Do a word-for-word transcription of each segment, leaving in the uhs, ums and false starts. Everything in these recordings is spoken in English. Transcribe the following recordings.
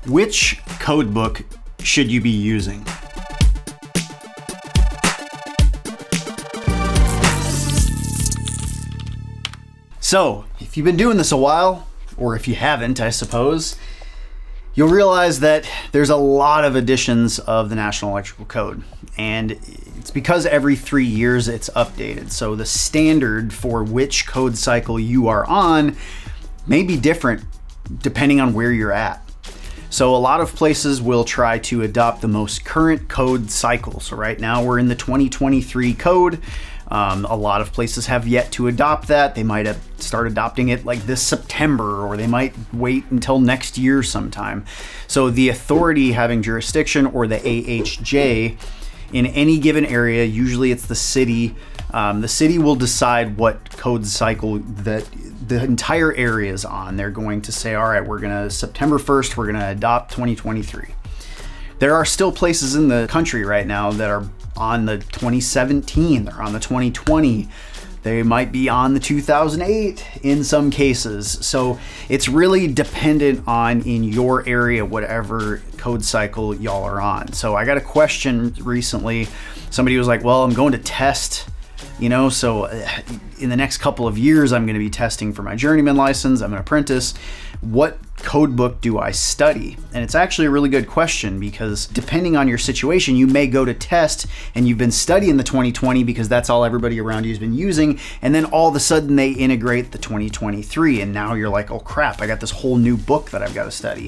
Which code book should you be using? So, if you've been doing this a while, or if you haven't, I suppose, you'll realize that there's a lot of editions of the National Electrical Code, and it's because every three years it's updated. So the standard for which code cycle you are on may be different depending on where you're at. So a lot of places will try to adopt the most current code cycle. So right now we're in the twenty twenty-three code. Um, a lot of places have yet to adopt that. They might have start adopting it like this September, or they might wait until next year sometime. So the authority having jurisdiction, or the A H J, in any given area, usually it's the city, um, the city will decide what code cycle that the entire area is on. They're going to say, all right, we're gonna, September first, we're gonna adopt twenty twenty-three. There are still places in the country right now that are on the twenty seventeen, they're on the twenty twenty, they might be on the two thousand eight in some cases. So it's really dependent on, in your area, whatever code cycle y'all are on. So I got a question recently. Somebody was like, well, I'm going to test, you know, so in the next couple of years, I'm going to be testing for my journeyman license. I'm an apprentice. What code book do I study? And it's actually a really good question, because depending on your situation, you may go to test and you've been studying the twenty twenty because that's all everybody around you has been using. And then all of a sudden they integrate the twenty twenty-three. And now you're like, oh crap, I got this whole new book that I've got to study.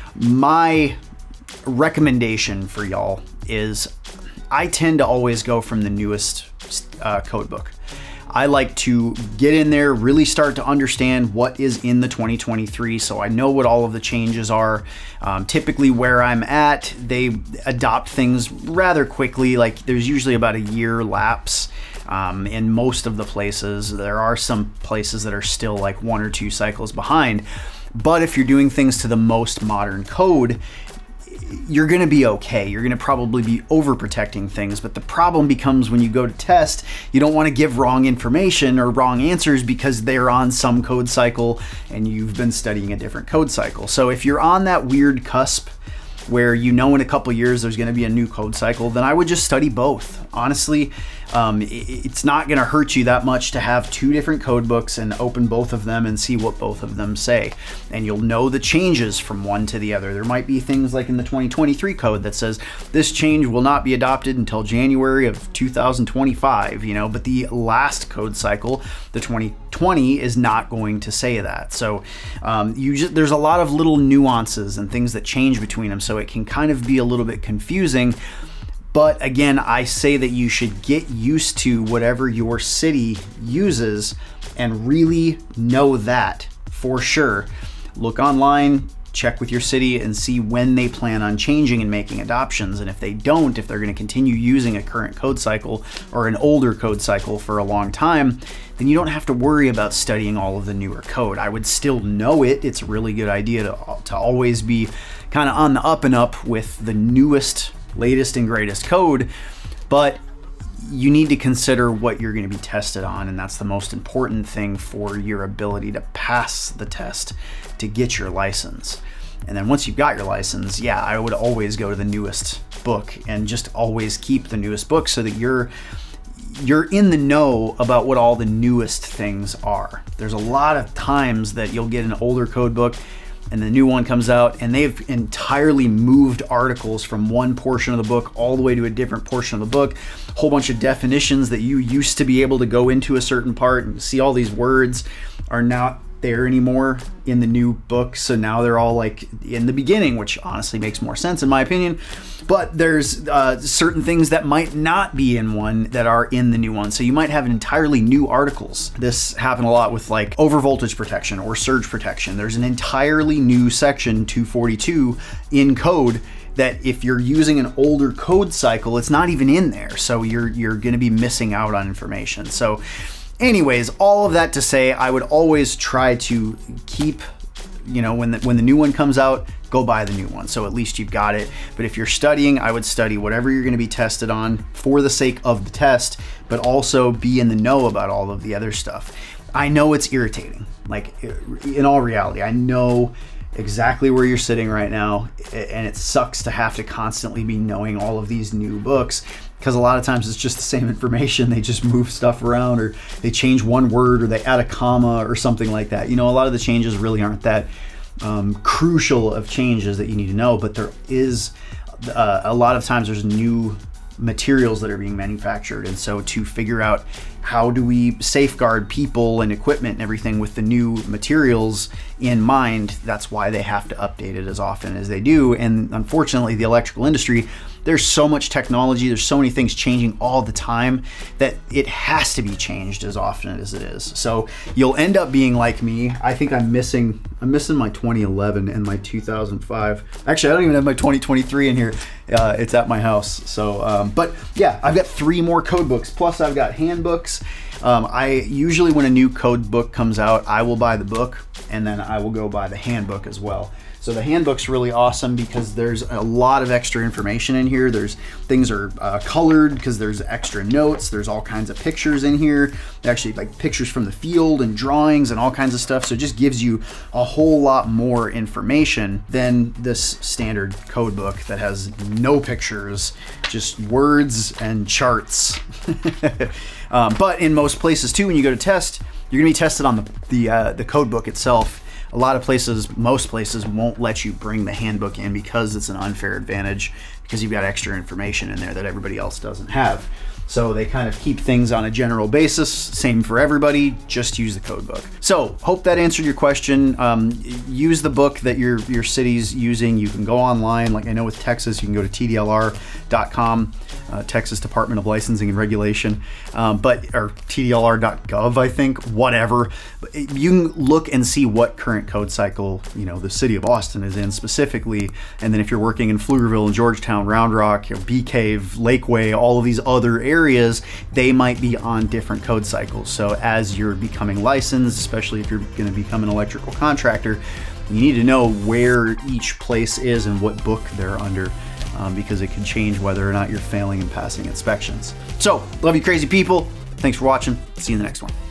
My recommendation for y'all is I tend to always go from the newest uh, code book. I like to get in there, really start to understand what is in the twenty twenty-three, so I know what all of the changes are. Um, typically where I'm at, they adopt things rather quickly. Like there's usually about a year lapse um, in most of the places. There are some places that are still like one or two cycles behind. But if you're doing things to the most modern code, you're gonna be okay. You're gonna probably be overprotecting things, but the problem becomes when you go to test, you don't wanna give wrong information or wrong answers because they're on some code cycle and you've been studying a different code cycle. So if you're on that weird cusp where you know in a couple years there's gonna be a new code cycle, then I would just study both. Honestly, um, it's not gonna hurt you that much to have two different code books and open both of them and see what both of them say. And you'll know the changes from one to the other. There might be things like in the twenty twenty-three code that says this change will not be adopted until January of two thousand twenty-five, you know, but the last code cycle, the twenty twenty, is not going to say that. So um, you just, there's a lot of little nuances and things that change between them, so it can kind of be a little bit confusing. But again, I say that you should get used to whatever your city uses and really know that for sure. Look online, check with your city and see when they plan on changing and making adoptions. And if they don't, if they're going to continue using a current code cycle or an older code cycle for a long time, then you don't have to worry about studying all of the newer code. I would still know it. It's a really good idea to, to always be kind of on the up and up with the newest, latest and greatest code, but you need to consider what you're going to be tested on, and that's the most important thing for your ability to pass the test to get your license. And then once you've got your license, yeah, I would always go to the newest book and just always keep the newest book so that you're you're in the know about what all the newest things are. There's a lot of times that you'll get an older code book and the new one comes out and they've entirely moved articles from one portion of the book all the way to a different portion of the book. A whole bunch of definitions that you used to be able to go into a certain part and see all these words are not there anymore in the new book. So now they're all like in the beginning, which honestly makes more sense in my opinion. But there's uh, certain things that might not be in one that are in the new one. So you might have entirely new articles. This happened a lot with like overvoltage protection or surge protection. There's an entirely new section two forty-two in code that if you're using an older code cycle, it's not even in there. So you're, you're gonna be missing out on information. So anyways, all of that to say, I would always try to keep, you know, when the, when the new one comes out, go buy the new one. So at least you've got it. But if you're studying, I would study whatever you're going to be tested on for the sake of the test, but also be in the know about all of the other stuff. I know it's irritating. Like in all reality, I know exactly where you're sitting right now, and it sucks to have to constantly be knowing all of these new books, because a lot of times it's just the same information. They just move stuff around, or they change one word, or they add a comma or something like that. You know, a lot of the changes really aren't that um, crucial of changes that you need to know, but there is uh, a lot of times there's new materials that are being manufactured, and so to figure out how do we safeguard people and equipment and everything with the new materials in mind, that's why they have to update it as often as they do. And unfortunately, the electrical industry, there's so much technology, there's so many things changing all the time that it has to be changed as often as it is. So you'll end up being like me. I think I'm missing I'm missing my twenty eleven and my two thousand five. Actually, I don't even have my twenty twenty-three in here. Uh, it's at my house. So, um, but yeah, I've got three more code books. Plus I've got handbooks. Um, I usually, when a new code book comes out, I will buy the book, and then I will go buy the handbook as well. So the handbook's really awesome because there's a lot of extra information in here. There's things are uh, colored because there's extra notes. There's all kinds of pictures in here. Actually, like pictures from the field and drawings and all kinds of stuff. So it just gives you a whole lot more information than this standard code book that has no pictures, just words and charts. um, but in most places too, when you go to test, you're gonna be tested on the the, uh, the code book itself. A lot of places, most places won't let you bring the handbook in because it's an unfair advantage, because you've got extra information in there that everybody else doesn't have. So they kind of keep things on a general basis, same for everybody, just use the code book. So hope that answered your question. Um, use the book that your, your city's using. You can go online, like I know with Texas, you can go to T D L R dot com, uh, Texas Department of Licensing and Regulation, um, but or T D L R dot gov, I think, whatever. You can look and see what current code cycle, you know, the city of Austin is in specifically, and then if you're working in Pflugerville and Georgetown, Round Rock, you know, Bee Cave, Lakeway, all of these other areas, areas, they might be on different code cycles. So as you're becoming licensed, especially if you're going to become an electrical contractor, you need to know where each place is and what book they're under, um, because it can change whether or not you're failing and passing inspections. So, love you crazy people. Thanks for watching. See you in the next one.